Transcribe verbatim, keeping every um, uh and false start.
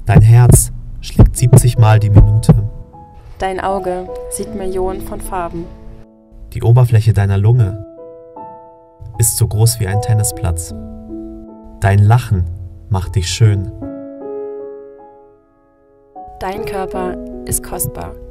Dein Herz schlägt siebzig Mal die Minute. Dein Auge sieht Millionen von Farben. Die Oberfläche deiner Lunge ist so groß wie ein Tennisplatz. Dein Lachen macht dich schön. Dein Körper ist kostbar.